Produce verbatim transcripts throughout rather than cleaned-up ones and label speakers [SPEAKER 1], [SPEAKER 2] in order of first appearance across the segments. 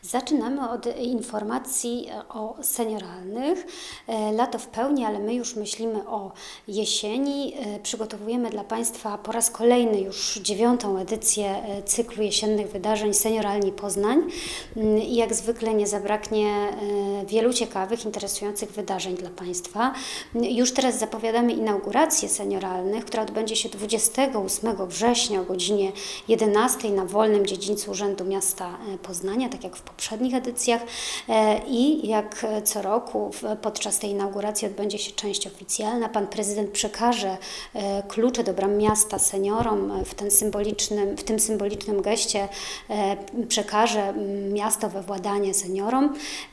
[SPEAKER 1] Zaczynamy od informacji o senioralnych. Lato w pełni, ale my już myślimy o jesieni. Przygotowujemy dla Państwa po raz kolejny już dziewiątą edycję cyklu jesiennych wydarzeń Senioralni Poznań. I jak zwykle nie zabraknie wielu ciekawych, interesujących wydarzeń dla Państwa. Już teraz zapowiadamy inaugurację senioralnych, która odbędzie się dwudziestego ósmego września o godzinie jedenastej na wolnym dziedzińcu Urzędu Miasta Poznania, tak jak w poprzednich edycjach, i jak co roku podczas tej inauguracji odbędzie się część oficjalna. Pan prezydent przekaże klucze do bram miasta seniorom w tym symbolicznym, w tym symbolicznym geście przekaże miasto we władanie seniorom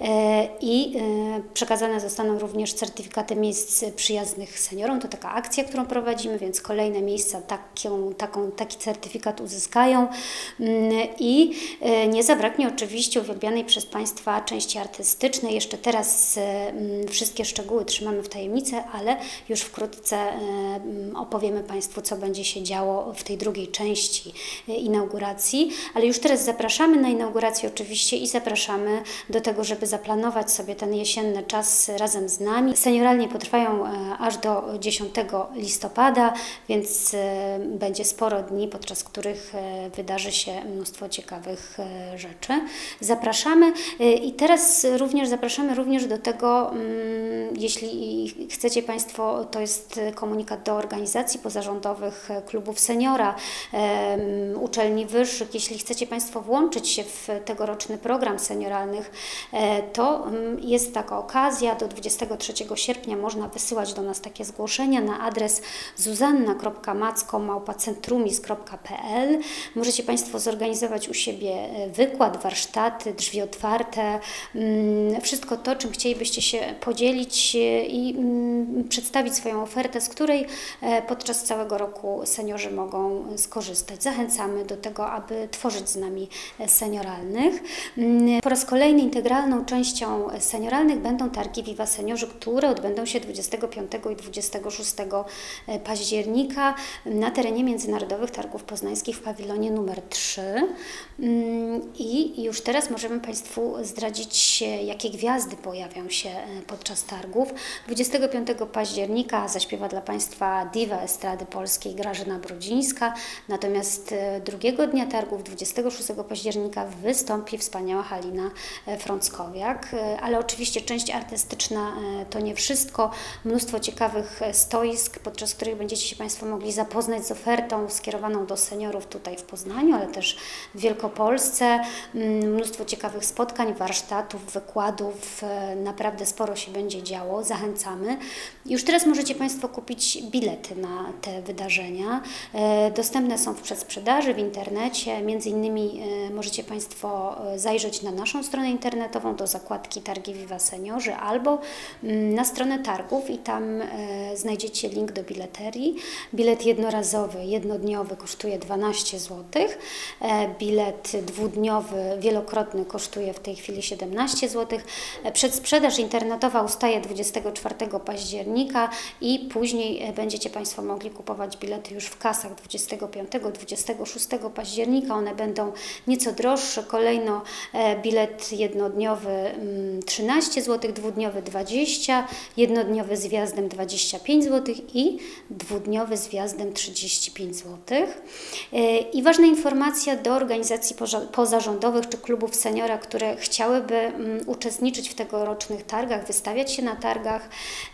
[SPEAKER 1] i przekazane zostaną również certyfikaty miejsc przyjaznych seniorom. To taka akcja, którą prowadzimy, więc kolejne miejsca taką, taką, taki certyfikat uzyskają i nie zabraknie oczywiście uwielbianej przez Państwa części artystycznej. Jeszcze teraz wszystkie szczegóły trzymamy w tajemnicy, ale już wkrótce opowiemy Państwu, co będzie się działo w tej drugiej części inauguracji. Ale już teraz zapraszamy na inaugurację oczywiście i zapraszamy do tego, żeby zaplanować sobie ten jesienny czas razem z nami. Senioralnie potrwają aż do dziesiątego listopada, więc będzie sporo dni, podczas których wydarzy się mnóstwo ciekawych rzeczy. Zapraszamy i teraz również zapraszamy również do tego, jeśli chcecie Państwo, to jest komunikat do organizacji pozarządowych, klubów seniora, uczelni wyższych. Jeśli chcecie Państwo włączyć się w tegoroczny program senioralnych, to jest taka okazja. Do dwudziestego trzeciego sierpnia można wysyłać do nas takie zgłoszenia na adres zuzanna kropka macko małpa centrumis kropka p l. Możecie Państwo zorganizować u siebie wykład, warsztaty, drzwi otwarte, wszystko to, czym chcielibyście się podzielić i przedstawić swoją ofertę, z której podczas całego roku seniorzy mogą skorzystać. Zachęcamy do tego, aby tworzyć z nami senioralnych. Po raz kolejny integralną częścią senioralnych będą targi Viva Seniorzy, które odbędą się dwudziestego piątego i dwudziestego szóstego października na terenie Międzynarodowych Targów Poznańskich w pawilonie numer trzy. I już teraz możemy Państwu zdradzić, jakie gwiazdy pojawią się podczas targów. dwudziestego piątego października zaśpiewa dla Państwa diwa estrady polskiej Grażyna Brodzińska, natomiast drugiego dnia targów, dwudziestego szóstego października, wystąpi wspaniała Halina Frąckowiak, ale oczywiście część artystyczna to nie wszystko. Mnóstwo ciekawych stoisk, podczas których będziecie się Państwo mogli zapoznać z ofertą skierowaną do seniorów tutaj w Poznaniu, ale też w Wielkopolsce. Mnóstwo ciekawych spotkań, warsztatów, wykładów. Naprawdę sporo się będzie działo. Zachęcamy. Już teraz możecie Państwo kupić bilety na te wydarzenia. Dostępne są w przedsprzedaży w internecie. Między innymi możecie Państwo zajrzeć na naszą stronę internetową do zakładki Targi Viva Seniorzy albo na stronę targów i tam znajdziecie link do bileterii. Bilet jednorazowy, jednodniowy kosztuje dwanaście złotych. Bilet dwudniowy, wielokrotny kosztuje w tej chwili siedemnaście złotych. Przedsprzedaż internetowa ustaje dwudziestego czwartego października i później będziecie Państwo mogli kupować bilety już w kasach dwudziestego piątego do dwudziestego szóstego października. One będą nieco droższe. Kolejno bilet jednodniowy trzynaście złotych, dwudniowy dwadzieścia, jednodniowy z wjazdem dwadzieścia pięć złotych i dwudniowy z wjazdem trzydzieści pięć złotych. I ważna informacja do organizacji pozarządowych czy klubów seniora, które chciałyby uczestniczyć w tegorocznych targach, wystawiać się na targach.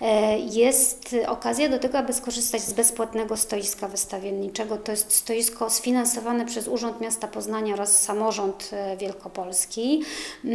[SPEAKER 1] Jest okazja do tego, aby skorzystać z bezpłatnego stoiska wystawienniczego. To jest stoisko sfinansowane przez Urząd Miasta Poznania oraz Samorząd Wielkopolski.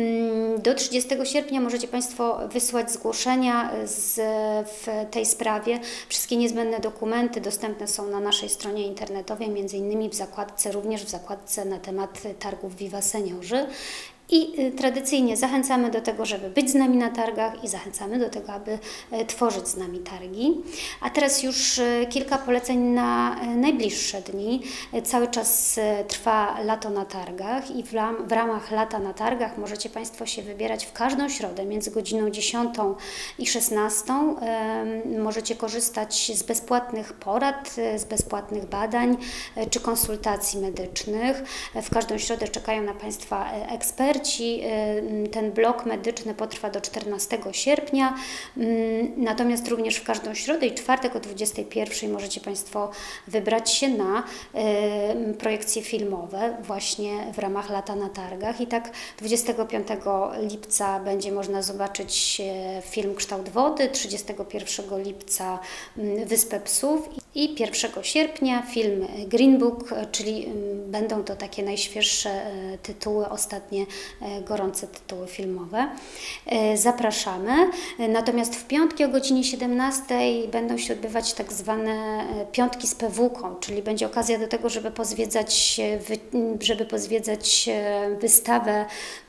[SPEAKER 1] Do trzydziestego sierpnia możecie Państwo wysłać zgłoszenia z, w tej sprawie. Wszystkie niezbędne dokumenty dostępne są na naszej stronie internetowej, między innymi w zakładce, również w zakładce na temat targów Viva Seniorzy. I tradycyjnie zachęcamy do tego, żeby być z nami na targach i zachęcamy do tego, aby tworzyć z nami targi. A teraz już kilka poleceń na najbliższe dni. Cały czas trwa lato na targach i w, ram, w ramach lata na targach możecie Państwo się wybierać w każdą środę między godziną dziesiątą i szesnastą. Możecie korzystać z bezpłatnych porad, z bezpłatnych badań czy konsultacji medycznych. W każdą środę czekają na Państwa eksperci. koncerci. Ten blok medyczny potrwa do czternastego sierpnia, natomiast również w każdą środę i czwartek o dwudziestej pierwszej możecie Państwo wybrać się na projekcje filmowe właśnie w ramach Lata na Targach. I tak dwudziestego piątego lipca będzie można zobaczyć film Kształt Wody, trzydziestego pierwszego lipca Wyspę Psów i pierwszego sierpnia film Green Book, czyli będą to takie najświeższe tytuły, ostatnie gorące tytuły filmowe. Zapraszamy. Natomiast w piątki o godzinie siedemnastej będą się odbywać tak zwane piątki z pewuką, czyli będzie okazja do tego, żeby pozwiedzać, żeby pozwiedzać wystawę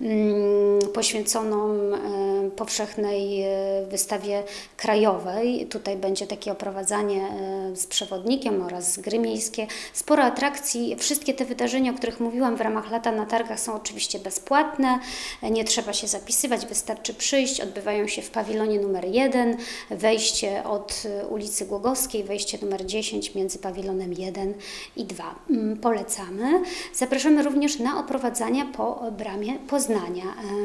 [SPEAKER 1] poświęconą powszechnej wystawie krajowej. Tutaj będzie takie oprowadzanie z przewodnikiem oraz gry miejskie. Sporo atrakcji. Wszystkie te wydarzenia, o których mówiłam w ramach Lata na Targach, są oczywiście bezpłatne. Nie trzeba się zapisywać, wystarczy przyjść. Odbywają się w pawilonie numer jeden, wejście od ulicy Głogowskiej, wejście numer dziesięć między pawilonem jeden i dwa. Polecamy. Zapraszamy również na oprowadzania po bramie Poznania.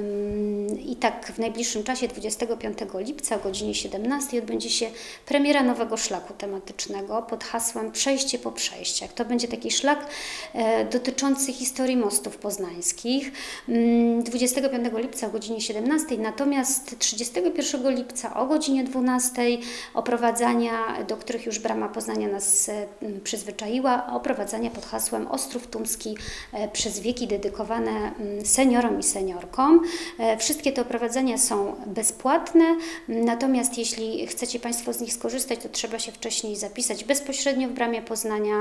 [SPEAKER 1] I tak w najbliższym czasie, dwudziestego piątego lipca o godzinie siedemnastej odbędzie się premiera nowego szlaku tematycznego pod hasłem Przejście po przejściach. To będzie taki szlak e, dotyczący historii mostów poznańskich. dwudziestego piątego lipca o godzinie siedemnastej, natomiast trzydziestego pierwszego lipca o godzinie dwunastej oprowadzania, do których już Brama Poznania nas e, przyzwyczaiła, oprowadzania pod hasłem Ostrów Tumski e, przez wieki, dedykowane m, seniorom i seniorkom. E, wszystkie te oprowadzania są bezpłatne, natomiast jeśli chcecie Państwo z nich skorzystać, to trzeba się wcześniej zapisać bezpośrednio w Bramie Poznania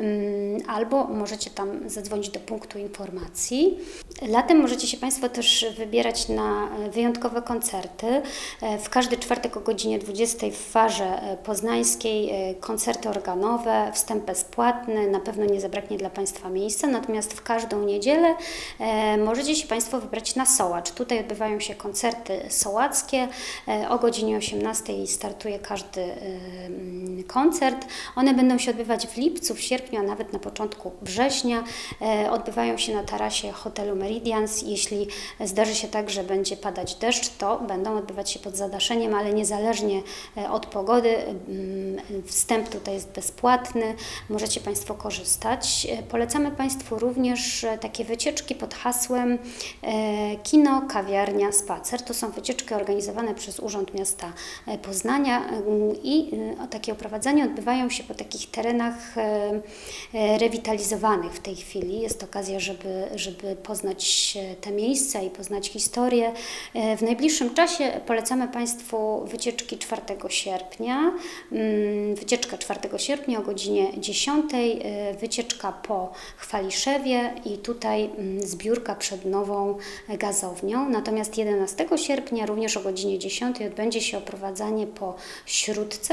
[SPEAKER 1] albo możecie tam zadzwonić do punktu informacji. Latem możecie się Państwo też wybierać na wyjątkowe koncerty. W każdy czwartek o godzinie dwudziestej w Farze Poznańskiej koncerty organowe, wstęp bezpłatny, na pewno nie zabraknie dla Państwa miejsca, natomiast w każdą niedzielę możecie się Państwo wybrać na Sołacz. Tutaj odbywają się koncerty sołackie. O godzinie osiemnastej startuje każdy koncert. One będą się odbywać w lipcu, w sierpniu, a nawet na początku września. Odbywają się na tarasie hotelu Meridians. Jeśli zdarzy się tak, że będzie padać deszcz, to będą odbywać się pod zadaszeniem, ale niezależnie od pogody. Wstęp tutaj jest bezpłatny. Możecie Państwo korzystać. Polecamy Państwu również takie wycieczki pod hasłem Kino, kawiarnia, spacer. To są wycieczki organizowane przez Urząd Miasta Poznania i takie oprowadzania odbywają się po takich terenach rewitalizowanych w tej chwili. Jest okazja, żeby, żeby poznać te miejsca i poznać historię. W najbliższym czasie polecamy Państwu wycieczki czwartego sierpnia. Wycieczka czwartego sierpnia o godzinie dziesiątej, wycieczka po Chwaliszewie i tutaj zbiórka przed nową gazownią. Natomiast jedenastego sierpnia również o godzinie dziesiątej odbędzie się oprowadzanie po Śródce.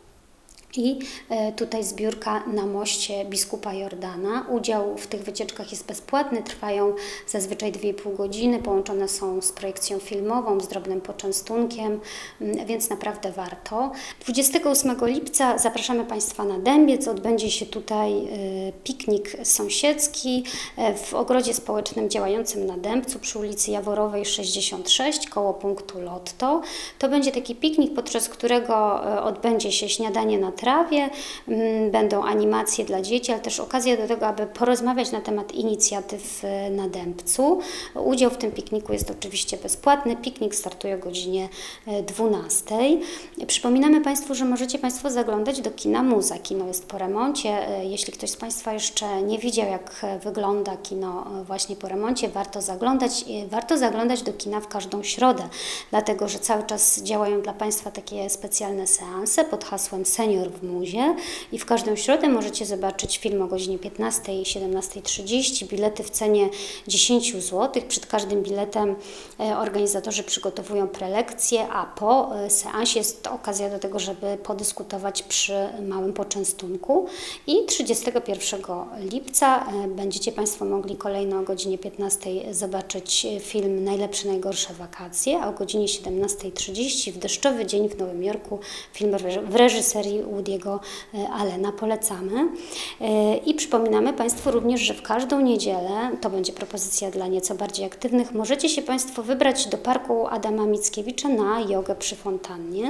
[SPEAKER 1] I tutaj zbiórka na moście biskupa Jordana. Udział w tych wycieczkach jest bezpłatny, trwają zazwyczaj dwie i pół godziny, połączone są z projekcją filmową, z drobnym poczęstunkiem, więc naprawdę warto. dwudziestego ósmego lipca zapraszamy Państwa na Dębiec. Odbędzie się tutaj piknik sąsiedzki w ogrodzie społecznym działającym na Dębcu przy ulicy Jaworowej sześćdziesiąt sześć koło punktu Lotto. To będzie taki piknik, podczas którego odbędzie się śniadanie na trawie, będą animacje dla dzieci, ale też okazja do tego, aby porozmawiać na temat inicjatyw na Dębcu. Udział w tym pikniku jest oczywiście bezpłatny. Piknik startuje o godzinie dwunastej. Przypominamy Państwu, że możecie Państwo zaglądać do kina Muza. Kino jest po remoncie. Jeśli ktoś z Państwa jeszcze nie widział, jak wygląda kino właśnie po remoncie, warto zaglądać. Warto zaglądać do kina w każdą środę, dlatego że cały czas działają dla Państwa takie specjalne seanse pod hasłem Senior w Muzie i w każdą środę możecie zobaczyć film o godzinie piętnastej i siedemnastej trzydzieści. Bilety w cenie dziesięć złotych. Przed każdym biletem organizatorzy przygotowują prelekcje, a po seansie jest okazja do tego, żeby podyskutować przy małym poczęstunku. I trzydziestego pierwszego lipca będziecie Państwo mogli kolejno o godzinie piętnastej zobaczyć film Najlepsze, najgorsze wakacje, a o godzinie siedemnastej trzydzieści w deszczowy dzień w Nowym Jorku film w reżyserii Woody'ego Allena. Polecamy. I przypominamy Państwu również, że w każdą niedzielę, to będzie propozycja dla nieco bardziej aktywnych, możecie się Państwo wybrać do Parku Adama Mickiewicza na jogę przy fontannie.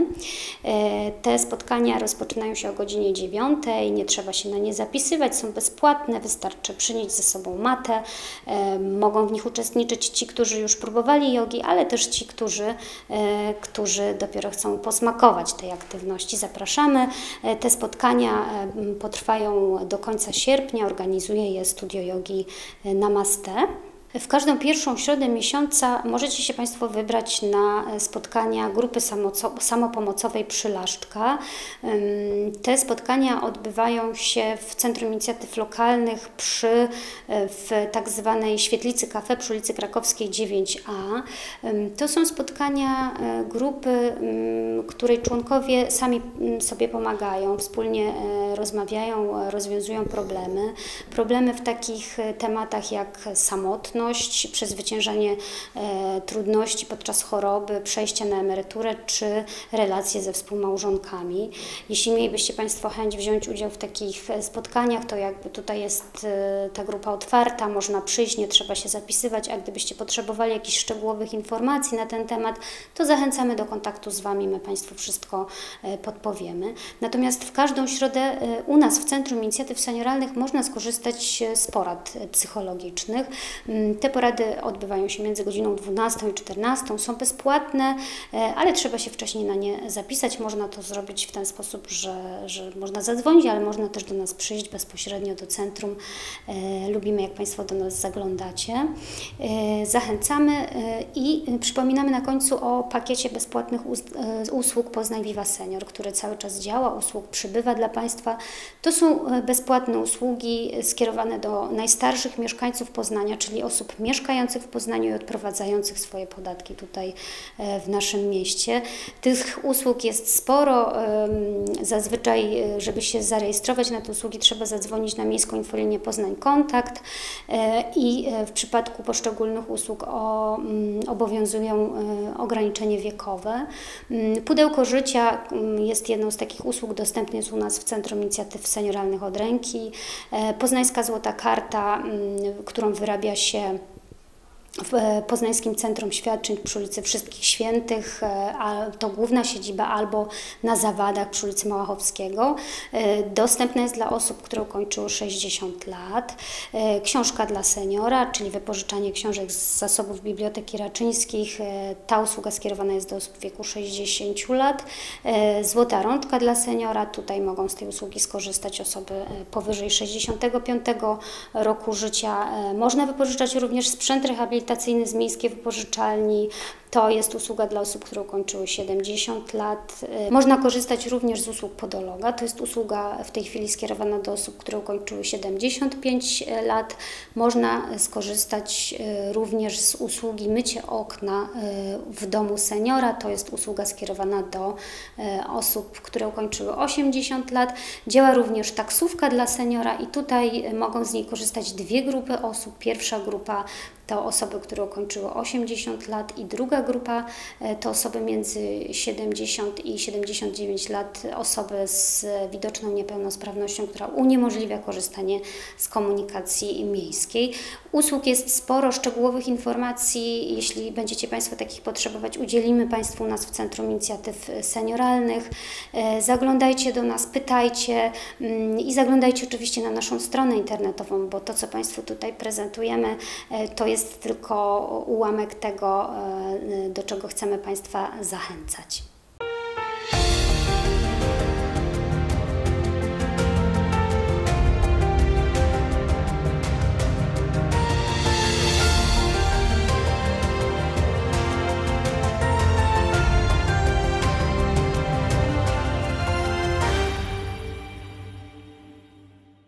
[SPEAKER 1] Te spotkania rozpoczynają się o godzinie dziewiątej, nie trzeba się na nie zapisywać, są bezpłatne, wystarczy przynieść ze sobą matę. Mogą w nich uczestniczyć ci, którzy już próbowali jogi, ale też ci, którzy, którzy dopiero chcą posmakować tej aktywności. Zapraszamy. Te spotkania potrwają do końca sierpnia, organizuje je Studio Jogi Namaste. W każdą pierwszą środę miesiąca możecie się Państwo wybrać na spotkania grupy samopomocowej Przylaszczka. Te spotkania odbywają się w Centrum Inicjatyw Lokalnych przy w tak zwanej Świetlicy Cafe przy ulicy Krakowskiej dziewięć A. To są spotkania grupy, której członkowie sami sobie pomagają, wspólnie rozmawiają, rozwiązują problemy. Problemy w takich tematach jak samotność, przezwyciężanie e, trudności podczas choroby, przejście na emeryturę czy relacje ze współmałżonkami. Jeśli mielibyście Państwo chęć wziąć udział w takich spotkaniach, to jakby tutaj jest e, ta grupa otwarta, można przyjść, nie trzeba się zapisywać, a gdybyście potrzebowali jakichś szczegółowych informacji na ten temat, to zachęcamy do kontaktu z Wami, my Państwu wszystko e, podpowiemy. Natomiast w każdą środę e, u nas w Centrum Inicjatyw Senioralnych można skorzystać z porad psychologicznych. Te porady odbywają się między godziną dwunastą i czternastą, są bezpłatne, ale trzeba się wcześniej na nie zapisać. Można to zrobić w ten sposób, że, że można zadzwonić, ale można też do nas przyjść bezpośrednio do centrum. Lubimy, jak Państwo do nas zaglądacie. Zachęcamy i przypominamy na końcu o pakiecie bezpłatnych usług Poznań Viva Senior, który cały czas działa, usług przybywa dla Państwa. To są bezpłatne usługi skierowane do najstarszych mieszkańców Poznania, czyli osób mieszkających w Poznaniu i odprowadzających swoje podatki tutaj w naszym mieście. Tych usług jest sporo. Zazwyczaj, żeby się zarejestrować na te usługi, trzeba zadzwonić na Miejską Infolinię Poznań Kontakt i w przypadku poszczególnych usług o, obowiązują ograniczenie wiekowe. Pudełko Życia jest jedną z takich usług, dostępnych jest u nas w Centrum Inicjatyw Senioralnych od ręki. Poznańska Złota Karta, którą wyrabia się w Poznańskim Centrum Świadczeń przy ulicy Wszystkich Świętych, a to główna siedziba, albo na Zawadach przy ulicy Małachowskiego. Dostępna jest dla osób, które ukończyły sześćdziesiąt lat. Książka dla seniora, czyli wypożyczanie książek z zasobów Biblioteki Raczyńskich. Ta usługa skierowana jest do osób w wieku sześćdziesięciu lat. Złota Rączka dla seniora. Tutaj mogą z tej usługi skorzystać osoby powyżej sześćdziesiątego piątego roku życia. Można wypożyczać również sprzęt rehabilitacyjny z miejskiej wypożyczalni. To jest usługa dla osób, które ukończyły siedemdziesiąt lat. Można korzystać również z usług podologa. To jest usługa w tej chwili skierowana do osób, które ukończyły siedemdziesiąt pięć lat. Można skorzystać również z usługi mycie okna w domu seniora. To jest usługa skierowana do osób, które ukończyły osiemdziesiąt lat. Działa również taksówka dla seniora i tutaj mogą z niej korzystać dwie grupy osób. Pierwsza grupa to osoby, które ukończyły osiemdziesiąt lat i druga grupa to osoby między siedemdziesiąt i siedemdziesiąt dziewięć lat, osoby z widoczną niepełnosprawnością, która uniemożliwia korzystanie z komunikacji miejskiej. Usług jest sporo, szczegółowych informacji, jeśli będziecie Państwo takich potrzebować, udzielimy Państwu u nas w Centrum Inicjatyw Senioralnych. Zaglądajcie do nas, pytajcie i zaglądajcie oczywiście na naszą stronę internetową, bo to, co Państwu tutaj prezentujemy, to jest tylko ułamek tego, do czego chcemy Państwa zachęcać.